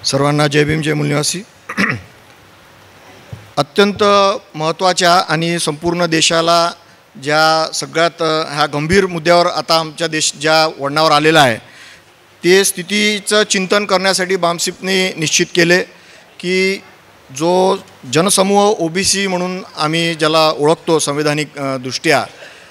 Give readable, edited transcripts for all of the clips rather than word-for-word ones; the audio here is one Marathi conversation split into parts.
सर्वांना जय भीम जय मूलनिवासी। अत्यंत महत्त्वाच्या आणि संपूर्ण देशाला ज्या सगळ्यात ह्या गंभीर मुद्द्यावर आता आमच्या देश ज्या वळणावर आलेला आहे ते स्थितीचं चिंतन करण्यासाठी बामसिफने निश्चित केले की जो जनसमूह ओबीसी म्हणून आम्ही ज्याला ओळखतो संवैधानिक दृष्ट्या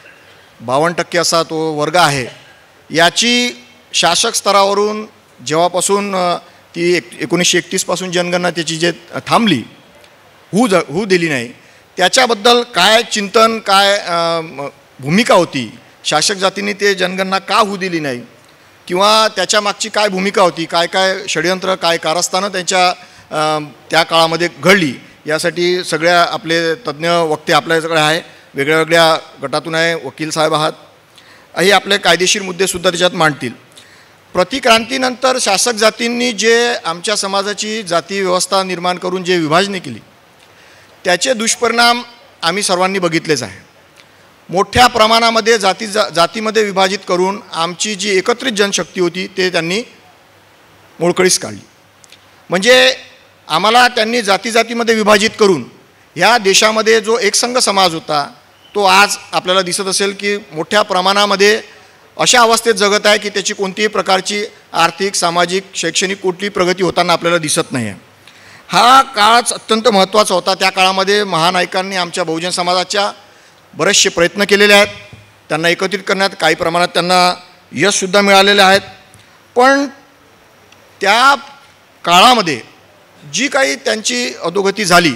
52% असा तो वर्ग आहे, याची शासक स्तरावरून जेव्हापासून ती 1931 पासून जनगणना त्याची जे थांबली होऊ दिली नाही, त्याच्याबद्दल काय चिंतन काय भूमिका होती, शासक जातींनी ते जनगणना का होऊ दिली नाही किंवा त्याच्या मागची काय भूमिका होती, काय काय षडयंत्र काय कारस्थानं त्यांच्या त्या काळामध्ये घडली, यासाठी सगळ्या आपले तज्ज्ञ वक्ते आपल्याकडे आहे, वेगळ्या वेगळ्या गटातून आहे, वकील साहेब आहात, हे आपले कायदेशीर मुद्देसुद्धा त्याच्यात मांडतील। प्रतिक्रांतीनंतर शासक जातींनी जे आमच्या समाजाची जाती व्यवस्था निर्माण करून जे विभाजणी केली त्याचे दुष्परिणाम आम्ही सर्वांनी बघितलेच आहे। मोठ्या प्रमाणामध्ये जातीमध्ये विभाजित करून आमची जी एकत्रित जनशक्ती होती ते त्यांनी मोडकळीस काढली। म्हणजे आम्हाला त्यांनी जातीमध्ये विभाजित करून ह्या देशामध्ये जो एकसंघ समाज होता तो आज आपल्याला दिसत असेल की मोठ्या प्रमाणामध्ये अशा अवस्थेत जगत आहे की त्याची कोणतीही प्रकारची आर्थिक सामाजिक शैक्षणिक कुठली प्रगती होताना आपल्याला दिसत नाही आहे। हा काळच अत्यंत महत्त्वाचा होता। त्या काळामध्ये महानायकांनी आमच्या बहुजन समाजाच्या बरेचसे प्रयत्न केलेले आहेत, त्यांना एकत्रित करण्यात काही प्रमाणात त्यांना यशसुद्धा मिळालेले आहेत, पण त्या काळामध्ये जी काही त्यांची अधोगती झाली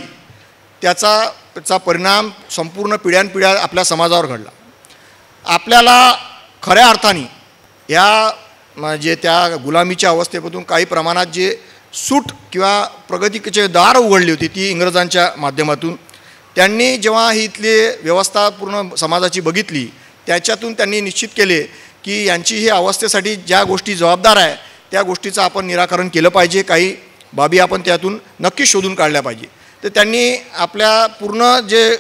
त्याचा परिणाम संपूर्ण पिढ्यानपिढ्या आपल्या समाजावर घडला। आपल्याला खऱ्या अर्थाने या म्हणजे त्या गुलामीच्या अवस्थेमधून काही प्रमाणात जे सूट किंवा प्रगतीचे दार उघडली होती ती इंग्रजांच्या माध्यमातून त्यांनी जेव्हा ही इथली व्यवस्था पूर्ण समाजाची बघितली त्याच्यातून त्यांनी निश्चित केले की यांची ही अवस्थेसाठी ज्या गोष्टी जबाबदार आहे त्या गोष्टीचं आपण निराकरण केलं पाहिजे, काही बाबी आपण त्यातून नक्की शोधून काढल्या पाहिजे। तर त्यांनी आपल्या पूर्ण जे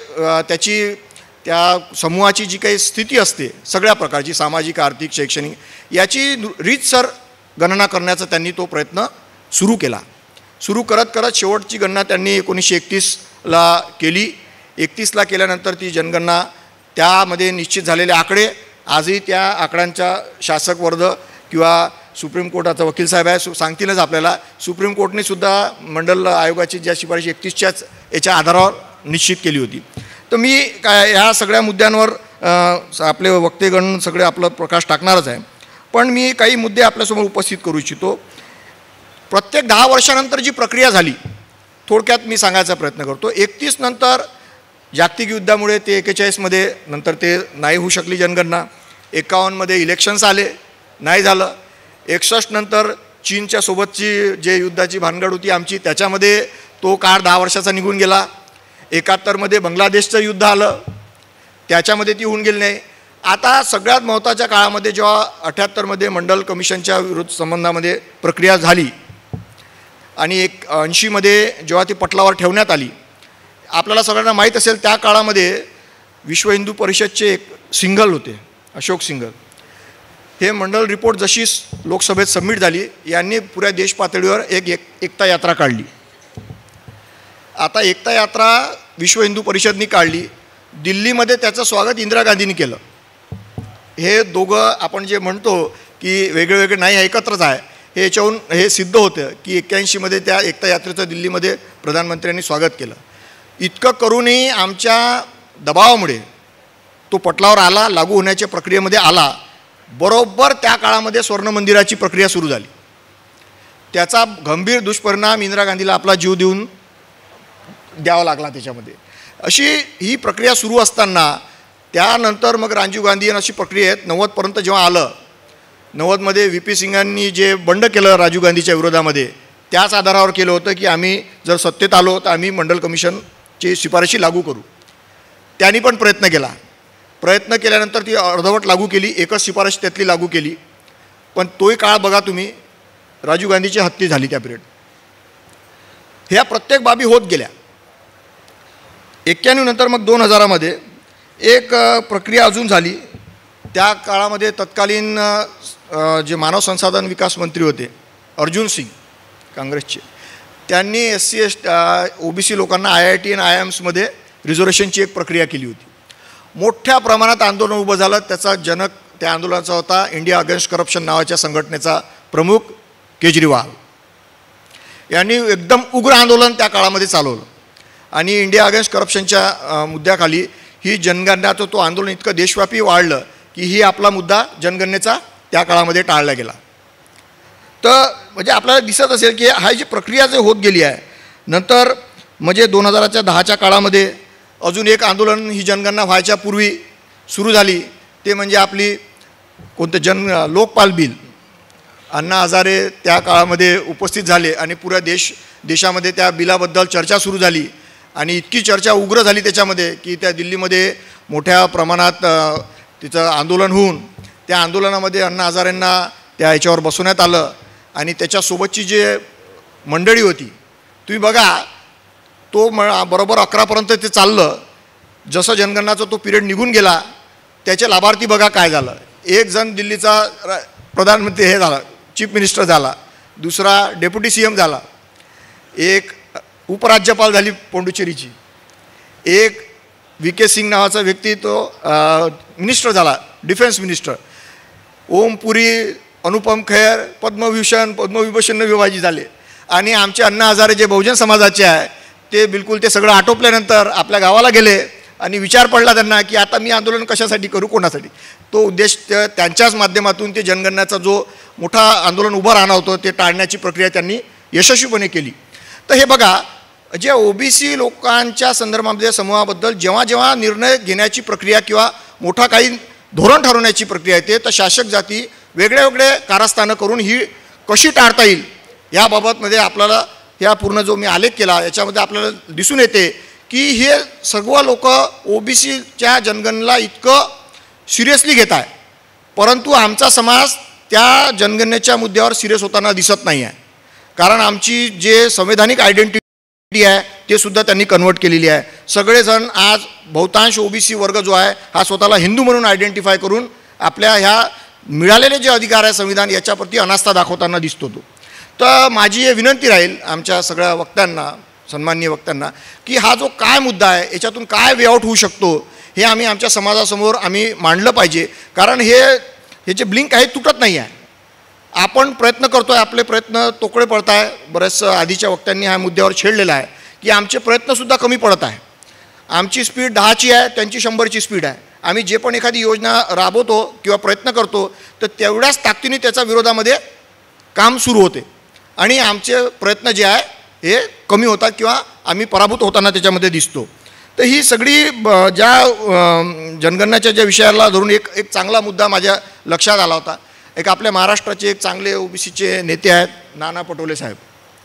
त्या समूहाची जी काही स्थिती असते सगळ्या प्रकारची सामाजिक आर्थिक शैक्षणिक याची रीतसर गणना करण्याचा त्यांनी तो प्रयत्न सुरू केला। सुरू करत करत शेवटची गणना त्यांनी 1931ला केली। 31ला केल्यानंतर ती जनगणना त्यामध्ये निश्चित झालेले आकडे आजही त्या आकड्यांचा शासक वर्ग किंवा सुप्रीम कोर्टाचा वकील साहेब आहे सांगतीलच आपल्याला। सुप्रीम कोर्टने सुद्धा मंडल आयोगाची ज्या शिफारशी 31च्याच याच्या आधारावर निश्चित केली होती। तर मी ह्या सगळ्या मुद्द्यांवर आपले वक्तेगण सगळे आपलं प्रकाश टाकणारच आहे, पण मी काही मुद्दे आपल्यासमोर उपस्थित करू इच्छितो। प्रत्येक 10 वर्षानंतर जी प्रक्रिया झाली थोडक्यात मी सांगायचा प्रयत्न करतो। 31 नंतर जागतिक युद्धामुळे ते 41मध्ये नंतर ते नाही होऊ शकली जनगणना, 51मध्ये इलेक्शन्स आले नाही झालं, 61 नंतर चीनच्या सोबतची जे युद्धाची भानगड होती आमची त्याच्यामध्ये तो काळ 10 वर्षाचा निघून गेला, 71मध्ये बांगलादेशचं युद्ध आलं त्याच्यामध्ये ती होऊन गेली नाही। आता सगळ्यात महत्त्वाच्या काळामध्ये जेव्हा 78मध्ये मंडल कमिशनच्या विरुद्ध संबंधामध्ये प्रक्रिया झाली आणि 80मध्ये जेव्हा ती पटलावर ठेवण्यात आली, आपल्याला सगळ्यांना माहीत असेल त्या काळामध्ये विश्व हिंदू परिषदचे एक सिंघल होते अशोक सिंघल, हे मंडल रिपोर्ट जशी लोकसभेत सबमिट झाली यांनी पुऱ्या देश पातळीवर एकता यात्रा काढली। आता एकता यात्रा विश्व हिंदू परिषदनी काढली, दिल्लीमध्ये त्याचं स्वागत इंदिरा गांधींनी केलं। हे दोघं आपण जे म्हणतो की वेगळे नाही एकत्रच आहे, हे याच्याहून हे सिद्ध होतं की 81मध्ये त्या एकता यात्रेचं दिल्लीमध्ये प्रधानमंत्र्यांनी स्वागत केलं। इतकं करूनही आमच्या दबावामुळे तो पटलावर आला, लागू होण्याच्या प्रक्रियेमध्ये आला। बरोबर त्या काळामध्ये स्वर्ण मंदिराची प्रक्रिया सुरू झाली, त्याचा गंभीर दुष्परिणाम इंदिरा गांधीला आपला जीव देऊन द्यावा लागला त्याच्यामध्ये। अशी ही प्रक्रिया सुरू असताना त्यानंतर मग राजीव गांधी अशी प्रक्रियेत 90पर्यंत जेव्हा आलं, 90मध्ये व्ही.पी. सिंगांनी जे बंड केलं राजीव गांधीच्या विरोधामध्ये त्याच आधारावर केलं होतं की आम्ही जर सत्तेत आलो तर आम्ही मंडल कमिशनची शिफारशी लागू करू। त्यांनी पण प्रयत्न केल्यानंतर ती अर्धवट लागू केली, एकच शिफारस त्यातली लागू केली, पण तोही काळ बघा तुम्ही राजीव गांधीची हत्या झाली त्या पिरियड। ह्या प्रत्येक बाबी होत गेल्या। 91 नंतर मग 2000मध्ये एक प्रक्रिया अजून झाली। त्या काळामध्ये तत्कालीन जे मानव संसाधन विकास मंत्री होते अर्जुन सिंग काँग्रेसचे, त्यांनी SC OBC लोकांना IIT आणि IIMsमध्ये रिझर्वेशनची एक प्रक्रिया केली होती. मोठ्या प्रमाणात आंदोलन उभं झालं. त्याचा जनक त्या आंदोलनाचा होता इंडिया अगेन्स्ट करप्शन नावाच्या संघटनेचा प्रमुख केजरीवाल यांनी एकदम उग्र आंदोलन त्या काळामध्ये चालवलं आणि इंडिया अगेन्स्ट करप्शनच्या मुद्द्याखाली ही जनगणनाचं तो आंदोलन इतकं देशव्यापी वाढलं की ही आपला मुद्दा जनगणनेचा त्या काळामध्ये टाळला गेला. तर म्हणजे आपल्याला दिसत असेल की हा जी प्रक्रिया जे होत गेली आहे नंतर म्हणजे 2010च्या काळामध्ये अजून एक आंदोलन ही जनगणना व्हायच्या पूर्वी सुरू झाली. ते म्हणजे आपली कोणतं लोकपाल बिल. अण्णा हजारे त्या काळामध्ये उपस्थित झाले आणि पुऱ्या देशामध्ये त्या बिलाबद्दल चर्चा सुरू झाली आणि इतकी चर्चा उग्र झाली त्याच्यामध्ये की त्या दिल्लीमध्ये मोठ्या प्रमाणात तिचं आंदोलन होऊन त्या आंदोलनामध्ये अण्णा हजारेंना त्या याच्यावर बसवण्यात आलं आणि त्याच्यासोबतची जे मंडळी होती तुम्ही बघा तो बरोबर 11पर्यंत ते चाललं. जसं जनगणनाचा तो पिरियड निघून गेला त्याचे लाभार्थी बघा काय झालं. एक जण दिल्लीचा प्रधानमंत्री हे झाला चीफ मिनिस्टर झाला, दुसरा डेप्युटी CM झाला, एक उपराज्यपाल झाली पोंडुचेरीची, एक VK सिंग नावाचा व्यक्ती तो मिनिस्टर झाला डिफेन्स मिनिस्टर, ओम पुरी, अनुपम खेर पद्मभूषण पद्मविभूषण विभाजी झाले आणि आमचे अण्णा हजारे जे बहुजन समाजाचे आहे ते बिलकुल ते सगळं आटोपल्यानंतर आपल्या गावाला गेले आणि विचार पडला त्यांना की आता मी आंदोलन कशासाठी करू, कोणासाठी. तो उद्देश त्यांच्याच माध्यमातून ते जनगणनाचा जो मोठा आंदोलन उभं राहणार होतं ते टाळण्याची प्रक्रिया त्यांनी यशस्वीपणे केली. तर हे बघा जे OBC लोकांच्या संदर्भामध्ये समूहाबद्दल जेव्हा जेव्हा निर्णय घेण्याची प्रक्रिया किंवा मोठा काही धोरण ठरवण्याची प्रक्रिया येते तर शासक जाती वेगळे वेगळे कारस्थानं करून ही कशी टाळता येईल याबाबतमध्ये आपल्याला ह्या पूर्ण जो मी आलेख केला याच्यामध्ये आपल्याला दिसून येते की हे सर्व लोक OBCच्या जनगणनेला इतकं सिरियसली घेत आहे परंतु आमचा समाज त्या जनगणनेच्या मुद्द्यावर सिरियस होताना दिसत नाही आहे. कारण आमची जे संवैधानिक आयडेंटिटी आहे ते सुद्धा त्यांनी कन्वर्ट केलेली आहे. सगळेजण आज बहुतांश OBC वर्ग जो आहे हा स्वतःला हिंदू म्हणून आयडेंटिफाय करून आपल्या ह्या मिळालेले जे अधिकार आहे संविधान याच्याप्रती अनास्था दाखवताना दिसतो तो. तर माझी विनंती राहील आमच्या सगळ्या वक्त्यांना सन्माननीय वक्त्यांना की हा जो काय मुद्दा आहे याच्यातून काय वे आउट होऊ शकतो हे आम्ही आमच्या समाजासमोर आम्ही मांडलं पाहिजे. कारण हे जे ब्लिंक आहे तुटत नाही आहे. आपण प्रयत्न करतो आहे, आपले प्रयत्न तोकडे पडत आहे. बऱ्याच आधीच्या वक्त्यांनी ह्या मुद्द्यावर छेडलेला आहे की आमचे प्रयत्नसुद्धा कमी पडत आहे. आमची स्पीड 10ची आहे, त्यांची 100ची स्पीड आहे. आम्ही जे पण एखादी योजना राबवतो किंवा प्रयत्न करतो तर तेवढ्याच ताकदीने त्याच्या विरोधामध्ये काम सुरू होते आणि आमचे प्रयत्न जे आहे हे कमी होतात किंवा आम्ही पराभूत होताना त्याच्यामध्ये दिसतो. तर ही सगळी ज्या जनगणनाच्या ज्या विषयाला धरून एक चांगला मुद्दा माझ्या लक्षात आला होता. एक आपल्या महाराष्ट्राचे एक चांगले OBCचे नेते आहेत नाना पटोले साहेब.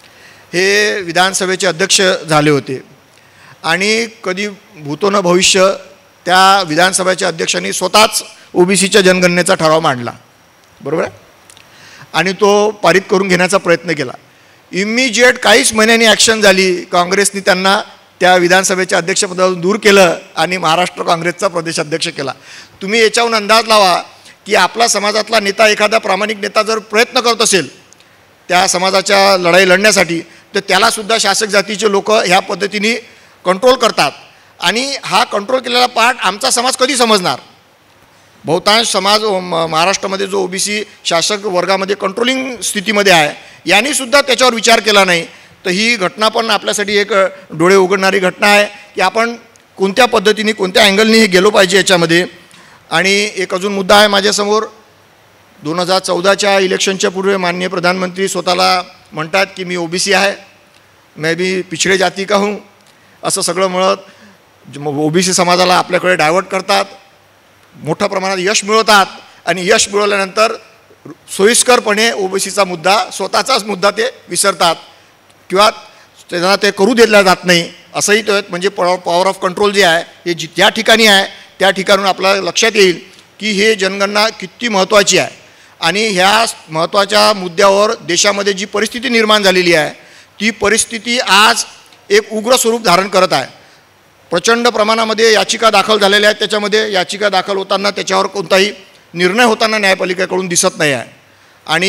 हे विधानसभेचे अध्यक्ष झाले होते आणि कधी भूतो न भविष्य त्या विधानसभेच्या अध्यक्षांनी स्वतःच OBCच्या जनगणनेचा ठराव मांडला बरोबर आहे आणि तो पारित करून घेण्याचा प्रयत्न केला. इमिजिएट काहीच महिन्यांनी ॲक्शन झाली. काँग्रेसनी त्यांना त्या विधानसभेच्या अध्यक्षपदावरून दूर केलं आणि महाराष्ट्र काँग्रेसचा प्रदेशाध्यक्ष केला. तुम्ही याच्याहून अंदाज लावा की आपला समाजातला नेता एखादा प्रामाणिक नेता जर प्रयत्न करत असेल त्या समाजाच्या लढाई लढण्यासाठी तर त्यालासुद्धा शासक जातीचे लोक ह्या पद्धतीने कंट्रोल करतात आणि हा कंट्रोल केलेला पार्ट आमचा समाज कधी समजणार. बहुतांश समाज महाराष्ट्रामध्ये जो OBC शासक वर्गामध्ये कंट्रोलिंग स्थितीमध्ये आहे यांनीसुद्धा त्याच्यावर विचार केला नाही. तर ही घटना पण आपल्यासाठी एक डोळे उघडणारी घटना आहे की आपण कोणत्या पद्धतीने कोणत्या अँगलने हे गेलो पाहिजे याच्यामध्ये. आणि एक अजून मुद्दा आहे माझ्यासमोर. 2014च्या इलेक्शनच्या पूर्वी माननीय प्रधानमंत्री स्वतःला म्हणतात की मी OBC आहे, मैं भी पिछड़े जाती का हूँ असं सगळं म्हणत OBC समाजाला आपल्याकडे डायव्हर्ट करतात, मोठ्या प्रमाणात यश मिळवतात आणि यश मिळवल्यानंतर सोयीस्करपणे OBCचा मुद्दा स्वतःचाच मुद्दा ते विसरतात किंवा त्यांना ते करू दिलं जात नाही. असंही तो म्हणजे पॉवर ऑफ कंट्रोल जे आहे हे ज्या ठिकाणी आहे त्या ठिकाणून आपल्याला लक्षात येईल की हे जनगणना किती महत्त्वाची आहे आणि ह्या महत्त्वाच्या मुद्द्यावर देशामध्ये जी परिस्थिती निर्माण झालेली आहे ती परिस्थिती आज एक उग्र स्वरूप धारण करत आहे. प्रचंड प्रमाणामध्ये याचिका दाखल झालेल्या आहेत. त्याच्यामध्ये याचिका दाखल होताना त्याच्यावर कोणताही निर्णय होताना न्यायपालिकेकडून दिसत नाही आहे आणि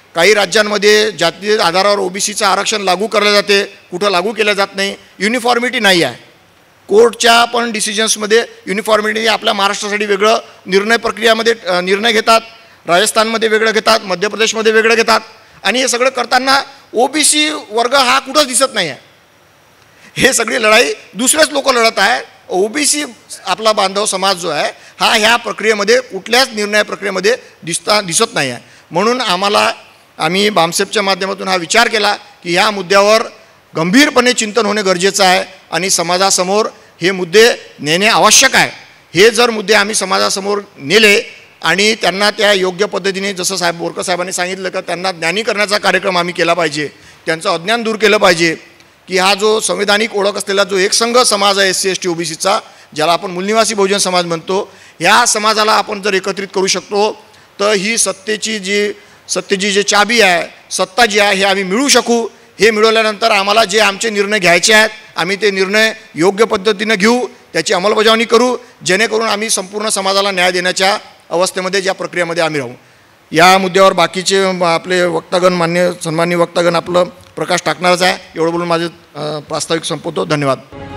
काही राज्यांमध्ये जाती आधारावर ओबीसीचं आरक्षण लागू केलं जाते, कुठं लागू केलं जात नाही. युनिफॉर्मिटी नाही आहे. कोर्टच्या पण डिसिजन्समध्ये युनिफॉर्मिटी. आपल्या महाराष्ट्रासाठी वेगळं निर्णय प्रक्रियामध्ये निर्णय घेतात, राजस्थानमध्ये वेगळं घेतात, मध्य प्रदेशमध्ये वेगळं घेतात. आणि हे सगळं करताना ओबीसी वर्ग हा कुठंच दिसत नाही आहे. हे सगळी लढाई दुसरेच लोक लढत आहे. ओबीसी आपला बांधव समाज जो आहे हा ह्या प्रक्रियेमध्ये कुठल्याच निर्णय प्रक्रियेमध्ये दिसत नाही आहे. म्हणून आम्ही बामसेफच्या माध्यमातून हा विचार केला की ह्या मुद्द्यावर गंभीरपणे चिंतन होणे गरजेचं आहे आणि समाजासमोर हे मुद्दे नेणे आवश्यक आहे. हे जर मुद्दे आम्ही समाजासमोर नेले आणि त्यांना त्या योग्य पद्धतीने, जसं बोरकर साहेबांनी सांगितलं का त्यांना ज्ञानी करण्याचा कार्यक्रम आम्ही केला पाहिजे, त्यांचं अज्ञान दूर केलं पाहिजे की हा जो संविधानिक ओळख असलेला जो एकसंघ समाज आहे SC ST OBCचा, ज्याला आपण मूलनिवासी बहुजन समाज म्हणतो, ह्या समाजाला आपण जर एकत्रित करू शकतो तर ही सत्तेची जी चाबी आहे, सत्ता जी आहे, हे आम्ही मिळवू शकू. हे मिळवल्यानंतर आम्हाला जे आमचे निर्णय घ्यायचे आहेत आम्ही ते निर्णय योग्य पद्धतीने घेऊ, त्याची अंमलबजावणी करू, जेणेकरून आम्ही संपूर्ण समाजाला न्याय देण्याच्या अवस्थेमध्ये, ज्या प्रक्रियेमध्ये आम्ही राहू. या मुद्द्यावर बाकीचे आपले वक्तागण, सन्माननीय वक्तागण आपलं प्रकाश टाकणारच आहे. एवढं बोलून माझे प्रास्ताविक संपवतो. धन्यवाद.